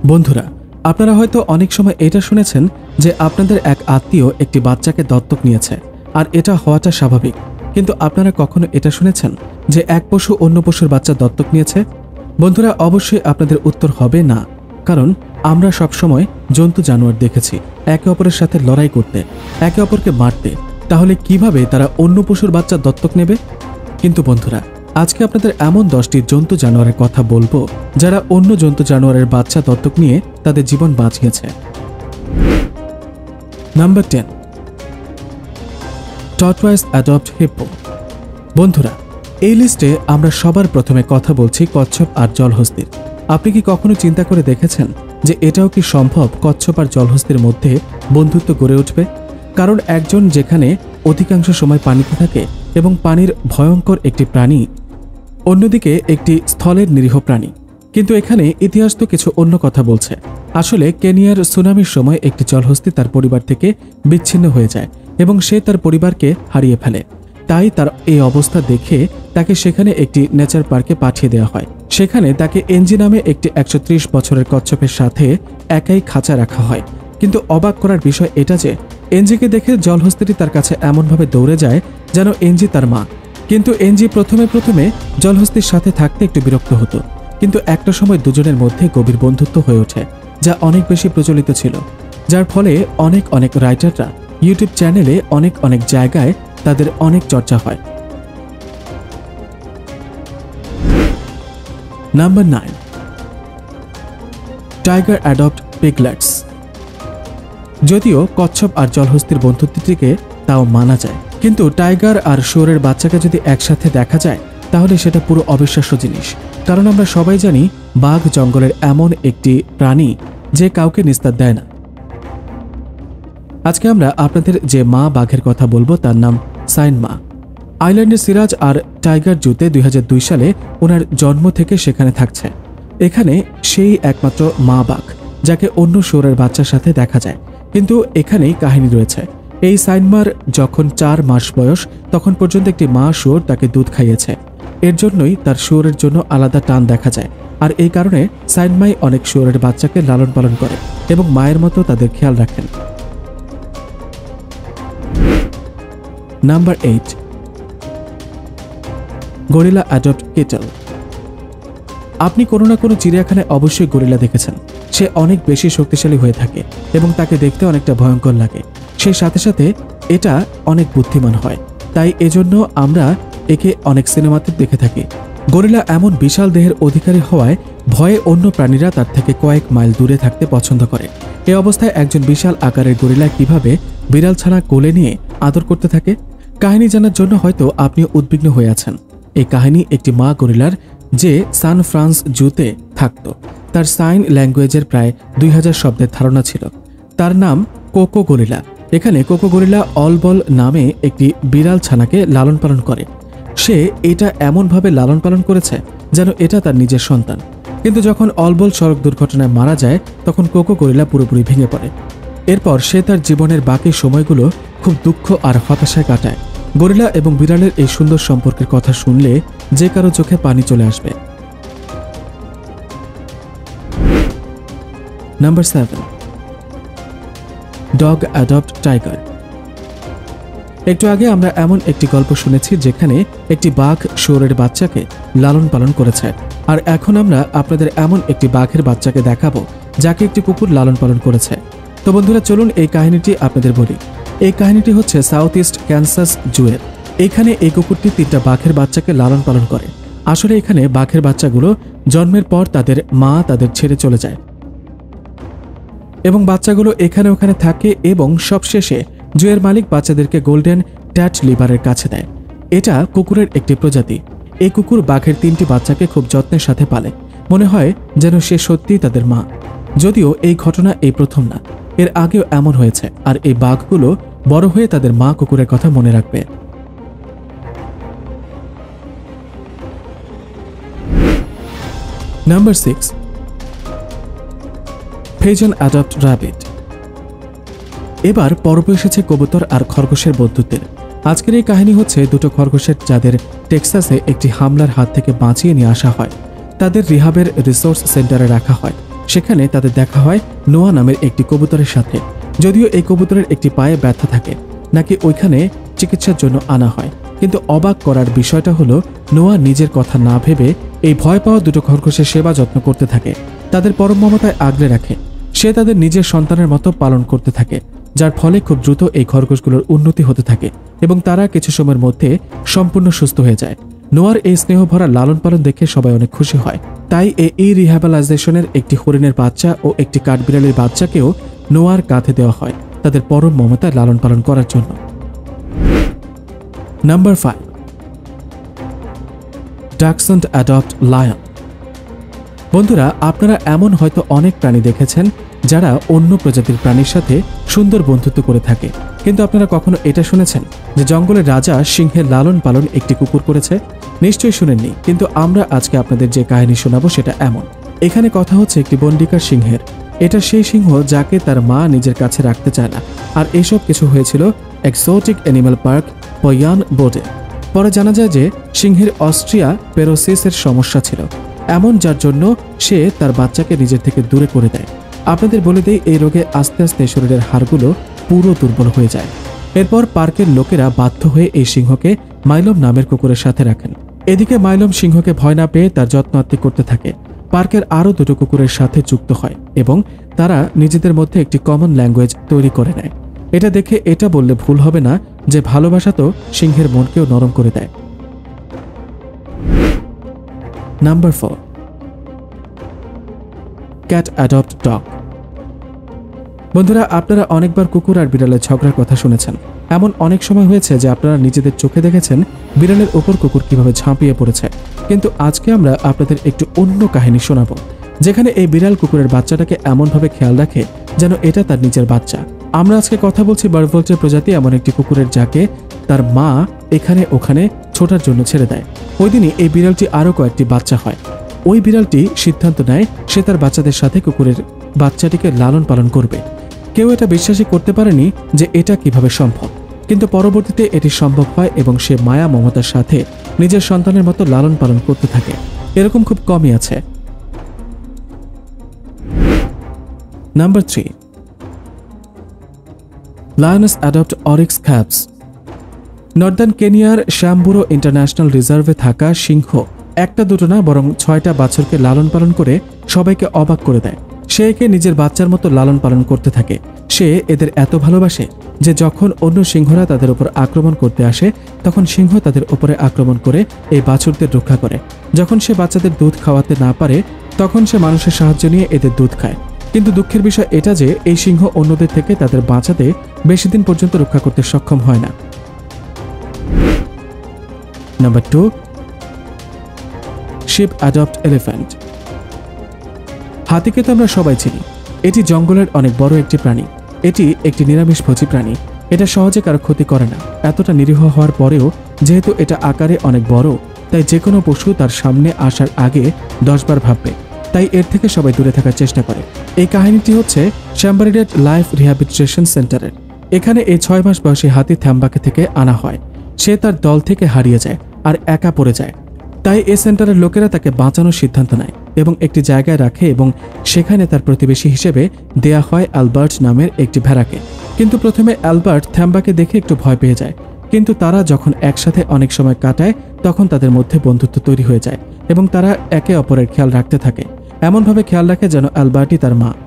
বন্ধুরা, আপনারা হয়তো অনেক সময় এটা শুনেছেন যে আপনাদের এক আত্মীয় একটি বাচ্চাকে দত্তক নিয়েছে আর এটা হওয়াটা স্বাভাবিক। কিন্তু আপনারা কখনো এটা শুনেছেন যে এক পশু অন্য পশুর বাচ্চা দত্তক নিয়েছে? বন্ধুরা, অবশ্যই আপনাদের উত্তর হবে না, কারণ আমরা সবসময় জন্তু জানোয়ার দেখেছি একে অপরের সাথে লড়াই করতে, একে অপরকে মারতে। তাহলে কিভাবে তারা অন্য পশুর বাচ্চা দত্তক নেবে? কিন্তু বন্ধুরা, আজকে আপনাদের এমন 10টি জন্তু জানোয়ারের কথা বলবো যারা অন্য জন্তু জানোয়ারের বাচ্চা দত্তক নিয়ে তাদের জীবন বাঁচিয়েছে। Number 10, tortoise adopt hippo. বন্ধুরা, এই লিস্টে আমরা সবার প্রথমে কথা বলছি কচ্ছপ আর জলহস্তির। আপনি কি কখনো চিন্তা করে দেখেছেন যে এটাও কি সম্ভব কচ্ছপ আর জলহস্তির মধ্যে বন্ধুত্ব গড়ে উঠবে? কারণ একজন যেখানে অধিকাংশ সময় পানিতে থাকে এবং পানির ভয়ঙ্কর একটি প্রাণী, অন্যদিকে একটি স্থলের নিরীহ প্রাণী। কিন্তু এখানে ইতিহাস তো কিছু অন্য কথা বলছে। আসলে কেনিয়ার সুনামির সময় একটি জলহস্তি তার পরিবার থেকে বিচ্ছিন্ন হয়ে যায় এবং সে তার পরিবারকে হারিয়ে ফেলে। তাই তার এই অবস্থা দেখে তাকে সেখানে একটি নেচার পার্কে পাঠিয়ে দেওয়া হয়। সেখানে তাকে এনজি নামে একটি 130 বছরের কচ্ছপের সাথে একাই খাঁচা রাখা হয়। কিন্তু অবাক করার বিষয় এটা যে এনজিকে দেখে জলহস্তিটি তার কাছে এমনভাবে দৌড়ে যায় যেন এনজি তার মা। কিন্তু এনজি প্রথমে জলহস্তির সাথে থাকতে একটু বিরক্ত হতো, কিন্তু একটা সময় দুজনের মধ্যে গভীর বন্ধুত্ব হয়ে ওঠে, যা অনেক বেশি প্রচলিত ছিল, যার ফলে অনেক রাইটাররা ইউটিউব চ্যানেলে অনেক জায়গায় তাদের অনেক চর্চা হয়। Number 9, tiger adopt piglets. যদিও কচ্ছপ আর জলহস্তির বন্ধুত্বটিকে তাও মানা যায়, কিন্তু টাইগার আর শুয়োরের বাচ্চাকে যদি একসাথে দেখা যায় তাহলে সেটা পুরো অবিশ্বাস্য জিনিস। কারণ আমরা সবাই জানি বাঘ জঙ্গলের এমন একটি প্রাণী যে কাউকে নিস্তার দেয় না। আজকে আমরা আপনাদের যে মা বাঘের কথা বলবো তার নাম সাইন মা। আইল্যান্ডের সিরাজ আর টাইগার জুতে 2002 সালে ওনার জন্ম থেকে সেখানে থাকছে। এখানে সেই একমাত্র মা বাঘ যাকে অন্য শুয়োরের বাচ্চার সাথে দেখা যায়। কিন্তু এখানেই কাহিনী রয়েছে। এই সাইনমার যখন 4 মাস বয়স তখন পর্যন্ত একটি মা শুয়োর তাকে দুধ খাইয়েছে। এর জন্যই তার শুয়োরের জন্য আলাদা টান দেখা যায়। আর এই কারণে সাইনমাই অনেক শুয়োরের বাচ্চাকে লালন পালন করে এবং মায়ের মতো তাদের খেয়াল রাখেন। Number 8, gorilla adopt kitten. আপনি কোনো না কোনো চিড়িয়াখানায় অবশ্যই গরিলা দেখেছেন। সে অনেক বেশি শক্তিশালী হয়ে থাকে এবং তাকে দেখতে অনেকটা ভয়ঙ্কর লাগে। সেই সাথে সাথে এটা অনেক বুদ্ধিমান হয়, তাই এজন্য আমরা একে অনেক সিনেমাতে দেখে থাকি। গরিলা এমন বিশাল দেহের অধিকারী হওয়ায় ভয়ে অন্য প্রাণীরা তার থেকে কয়েক মাইল দূরে থাকতে পছন্দ করে। এ অবস্থায় একজন বিশাল আকারের গরিলা কিভাবে বিড়াল ছানা কোলে নিয়ে আদর করতে থাকে, কাহিনী জানার জন্য হয়তো আপনিও উদ্বিগ্ন হয়ে আছেন। এই কাহিনী একটি মা গরিলার যে সান ফ্রান্স জুতে থাকত। তার সাইন ল্যাঙ্গুয়েজের প্রায় 2000 শব্দের ধারণা ছিল। তার নাম কোকো গরিলা। এখানে কোকো গরিলা অলবল নামে একটি বিড়াল ছানাকে লালন পালন করে। সে এটা এমনভাবে লালন পালন করেছে যেন এটা তার নিজের সন্তান। কিন্তু যখন অলবল সড়ক দুর্ঘটনায় মারা যায় তখন কোকো গরিলা পুরোপুরি ভেঙে পড়ে। এরপর সে তার জীবনের বাকি সময়গুলো খুব দুঃখ আর হতাশায় কাটায়। গরিলা এবং বিড়ালের এই সুন্দর সম্পর্কের কথা শুনলে যে কারো চোখে পানি চলে আসবে। Number 7, dog adopt tiger. একটু আগে আমরা এমন একটি গল্প শুনেছি যেখানে একটি বাঘ শুয়োরের বাচ্চাকে লালন পালন করেছে। আর এখন আমরা আপনাদের এমন একটি বাঘের বাচ্চাকে দেখাবো যাকে একটি কুকুর লালন পালন করেছে। তো বন্ধুরা, চলুন এই কাহিনীটি আপনাদের বলি। এই কাহিনীটি হচ্ছে সাউথ ইস্ট ক্যানসাস জুয়ের। এখানে এই কুকুরটি 3টা বাঘের বাচ্চাকে লালন পালন করে। আসলে এখানে বাঘের বাচ্চাগুলো জন্মের পর তাদের মা তাদের ছেড়ে চলে যায় এবং বাচ্চাগুলো এখানে ওখানে থাকে এবং সবশেষে জুয়ের মালিক বাচ্চাদেরকে গোল্ডেন ট্যাট লিভারের কাছে দেয়। এটা কুকুরের একটি প্রজাতি। এই কুকুর বাঘের 3টি বাচ্চাকে খুব যত্নের সাথে পালে। মনে হয় যেন সে সত্যিই তাদের মা। যদিও এই ঘটনা এই প্রথম না, এর আগেও এমন হয়েছে। আর এই বাঘগুলো বড় হয়ে তাদের মা কুকুরের কথা মনে রাখবে। Number 6, pigeon adopt rabbit. এবার পর্ব এসেছে কবুতর আর খরগোশের বন্ধুত্বের। আজকের এই কাহিনী হচ্ছে দুটো খরগোশের যাদের টেক্সাসে একটি হামলার হাত থেকে বাঁচিয়ে নিয়ে আসা হয়। তাদের রিহাবের রিসোর্স সেন্টারে রাখা হয়। সেখানে তাদের দেখা হয় নোয়া নামের একটি কবুতরের সাথে। যদিও এই কবুতরের একটি পায়ে ব্যথা থাকে, নাকি ওইখানে চিকিৎসার জন্য আনা হয়। কিন্তু অবাক করার বিষয়টা হলো নোয়া নিজের কথা না ভেবে এই ভয় পাওয়া দুটো খরগোশের সেবা যত্ন করতে থাকে, তাদের পরম মমতায় আগলে রাখে। সে তাদের নিজের সন্তানের মতো পালন করতে থাকে, যার ফলে খুব দ্রুত এই খরগোশগুলোর উন্নতি হতে থাকে এবং তারা কিছু সময়ের মধ্যে সম্পূর্ণ সুস্থ হয়ে যায়। নোয়ার এই স্নেহ ভরা লালন পালন দেখে সবাই অনেক খুশি হয়। তাই এই রিহ্যাবিলাইজেশনের একটি হরিণের বাচ্চা ও একটি কাঠবিড়ালির বাচ্চাকেও নোয়ার কাঁধে দেওয়া হয় তাদের পরম মমতায় লালন পালন করার জন্য। Number 5, dachshund adopt lion. বন্ধুরা, আপনারা এমন হয়তো অনেক প্রাণী দেখেছেন যারা অন্য প্রজাতির প্রাণীর সাথে সুন্দর বন্ধুত্ব করে থাকে, কিন্তু আপনারা কখনো এটা শুনেছেন যে জঙ্গলের রাজা সিংহের লালন পালন একটি কুকুর করেছে? নিশ্চয়ই শুনেননি, কিন্তু আমরা আজকে আপনাদের যে কাহিনী শোনাবো সেটা এমন। এখানে কথা হচ্ছে একটি বন্ডিকার সিংহের। এটা সেই সিংহ যাকে তার মা নিজের কাছে রাখতে চায় না। আর এসব কিছু হয়েছিল এক্সোটিক অ্যানিমাল পার্ক পয়ান বোর্ডে। পরে জানা যায় যে সিংহের অস্ট্রিয়া পেরোসিসের সমস্যা ছিল এমন, যার জন্য সে তার বাচ্চাকে নিজের থেকে দূরে করে দেয়। আপনাদের বলে দেই, এই রোগে আস্তে আস্তে শরীরের হাড়গুলো পুরো দুর্বল হয়ে যায়। এরপর পার্কের লোকেরা বাধ্য হয়ে এই সিংহকে মাইলম নামের কুকুরের সাথে রাখেন। এদিকে মাইলম সিংহকে ভয় না পেয়ে তার যত্ন আত্তি করতে থাকে। পার্কের আরও দুটো কুকুরের সাথে যুক্ত হয় এবং তারা নিজেদের মধ্যে একটি কমন ল্যাঙ্গুয়েজ তৈরি করে নেয়। এটা দেখে এটা বললে ভুল হবে না যে ভালোবাসা তো সিংহের মনকেও নরম করে দেয়। Number 4, cat adopt dog. বন্ধুরা, আপনারা অনেকবার কুকুর আর বিড়ালের ঝগড়ার কথা শুনেছেন। এমন অনেক সময় হয়েছে যে আপনারা নিজেদের চোখে দেখেছেন বিড়ালের ওপর কুকুর কিভাবে ঝাঁপিয়ে পড়েছে। কিন্তু আজকে আমরা আপনাদের একটু অন্য কাহিনী শোনাবো, যেখানে এই বিড়াল কুকুরের বাচ্চাটাকে এমনভাবে খেয়াল রাখে যেন এটা তার নিজের বাচ্চা। আমরা আজকে কথা বলছি বারভোল্টের প্রজাতি এমন একটি কুকুরের, যাকে তার মা এখানে ওখানে ছোটার জন্য ছেড়ে দেয়। ওই দিনই এই বিড়ালটি আরও কয়েকটি বাচ্চা হয়। ওই বিড়ালটি সিদ্ধান্ত নেয় সে তার বাচ্চাদের সাথে কুকুরের বাচ্চাটিকে লালন পালন করবে। কেউ এটা বিশ্বাসই করতে পারেনি যে এটা কিভাবে সম্ভব, কিন্তু পরবর্তীতে এটি সম্ভব হয় এবং সে মায়া মমতার সাথে নিজের সন্তানের মতো লালন পালন করতে থাকে। এরকম খুব কমই আছে। Number 3, lioness adopt oryx cubs. Northern কেনিয়ার শ্যামবুরো ইন্টারন্যাশনাল রিজার্ভে থাকা সিংহ একটা দুটো না বরং 6টা বাছুরকে লালন পালন করে সবাইকে অবাক করে দেয়। সে একে নিজের বাচ্চার মতো লালন পালন করতে থাকে। সে এদের এত ভালোবাসে যে যখন অন্য সিংহরা তাদের উপর আক্রমণ করতে আসে, তখন সিংহ তাদের উপরে আক্রমণ করে এই বাছুরদের রক্ষা করে। যখন সে বাচ্চাদের দুধ খাওয়াতে না পারে, তখন সে মানুষের সাহায্য নিয়ে এদের দুধ খায়। কিন্তু দুঃখের বিষয় এটা যে এই সিংহ অন্যদের থেকে তাদের বাঁচাতে বেশি দিন পর্যন্ত রক্ষা করতে সক্ষম হয় না। Number 2, sheep adopt elephant. হাতিকে তো আমরা সবাই চিনি। এটি জঙ্গলের অনেক বড় একটি প্রাণী। এটি একটি নিরামিষভোজী প্রাণী। এটা সহজে কারো ক্ষতি করে না। এতটা নিরীহ হওয়ার পরেও যেহেতু এটা আকারে অনেক বড়, তাই যে কোনো পশু তার সামনে আসার আগে 10 বার ভাববে। তাই এর থেকে সবাই দূরে থাকার চেষ্টা করে। এই কাহিনীটি হচ্ছে শ্যাম্বারিডেট লাইফ রিহ্যাবিলিটেশন সেন্টারের। এখানে এই 6 মাস বয়সী হাতি থ্যাম্বাকে থেকে আনা হয়। সে তার দল থেকে হারিয়ে যায় আর একা পড়ে যায়। তাই এই সেন্টারের লোকেরা তাকে বাঁচানোর সিদ্ধান্ত নেয় এবং একটি জায়গায় রাখে এবং সেখানে তার প্রতিবেশী হিসেবে দেয়া হয় অ্যালবার্ট নামের একটি ভেড়াকে। কিন্তু প্রথমে অ্যালবার্ট থ্যাম্বাকে দেখে একটু ভয় পেয়ে যায়, কিন্তু তারা যখন একসাথে অনেক সময় কাটায় তখন তাদের মধ্যে বন্ধুত্ব তৈরি হয়ে যায় এবং তারা একে অপরের খেয়াল রাখতে থাকে। এমনভাবে খেয়াল রাখে যেন অ্যালবার্টই তার মা।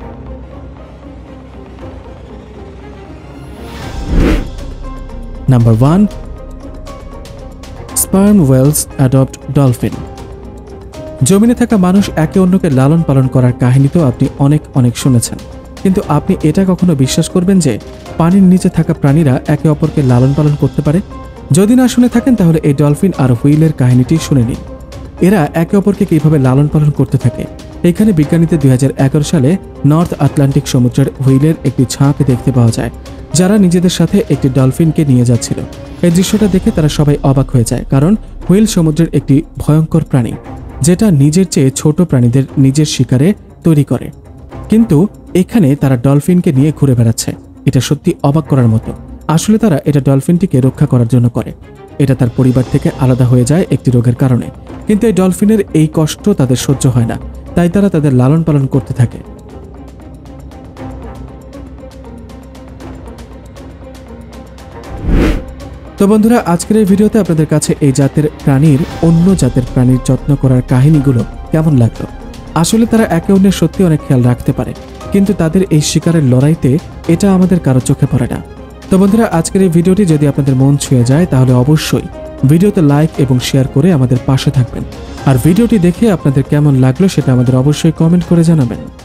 Number 1, sperm whales adopt dolphin. জমিনে থাকা মানুষ একে অন্যকে লালন পালন করার কাহিনী তো আপনি অনেক শুনেছেন, কিন্তু আপনি এটা কখনো বিশ্বাস করবেন যে পানির নিচে থাকা প্রাণীরা একে অপরকে লালন পালন করতে পারে? যদি না শুনে থাকেন তাহলে এই ডলফিন আর হুইলের কাহিনীটি শুনে নিন। এরা একে অপরকে কিভাবে লালন পালন করতে থাকে। এখানে বিজ্ঞানীদের 2011 সালে নর্থ আটলান্টিক সমুদ্রের হুইলের একটি ঝাঁক দেখতে পাওয়া যায়, যারা নিজেদের সাথে একটি ডলফিনকে নিয়ে যাচ্ছিল। এই দৃশ্যটা দেখে তারা সবাই অবাক হয়ে যায়, কারণ হুইল সমুদ্রের একটি ভয়ঙ্কর প্রাণী, যেটা নিজের চেয়ে ছোট প্রাণীদের নিজের শিকারে তৈরি করে। কিন্তু এখানে তারা ডলফিনকে নিয়ে ঘুরে বেড়াচ্ছে। এটা সত্যি অবাক করার মতো। আসলে তারা এটা ডলফিনটিকে রক্ষা করার জন্য করে। এটা তার পরিবার থেকে আলাদা হয়ে যায় একটি রোগের কারণে, কিন্তু এই ডলফিনের এই কষ্ট তাদের সহ্য হয় না। তাই তারা তাদের লালন পালন করতে থাকে। তো বন্ধুরা, আজকের এই ভিডিওতে আপনাদের কাছে এই জাতের প্রাণীর অন্য জাতের প্রাণীর যত্ন করার কাহিনীগুলো কেমন লাগলো? আসলে তারা একে অন্যের সত্যি অনেক খেয়াল রাখতে পারে, কিন্তু তাদের এই শিকারের লড়াইতে এটা আমাদের কারো চোখে পড়ে না। তো বন্ধুরা, আজকের এই ভিডিওটি যদি আপনাদের মন ছুঁয়ে যায় তাহলে অবশ্যই ভিডিওতে লাইক এবং শেয়ার করে আমাদের পাশে থাকবেন। আর ভিডিওটি দেখে আপনাদের কেমন লাগলো সেটা আমাদের অবশ্যই কমেন্ট করে জানাবেন।